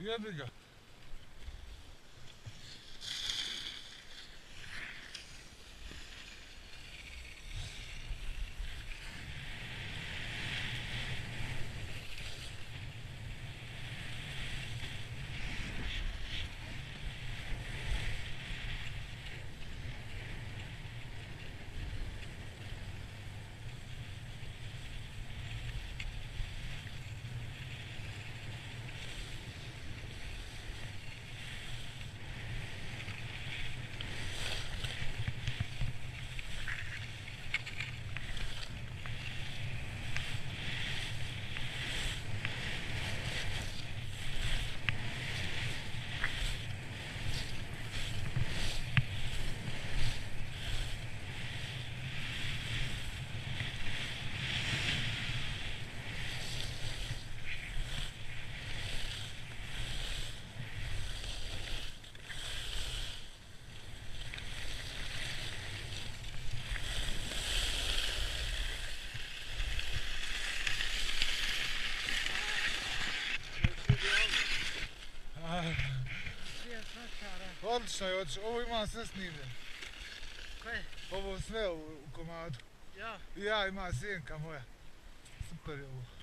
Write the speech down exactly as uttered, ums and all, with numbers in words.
Jebi ga. Odlično je, odlično. Ovo imam sve snimljeno. Koje? Ovo sve u komadu. Ja? I ja imam sjenka moja. Super je ovo.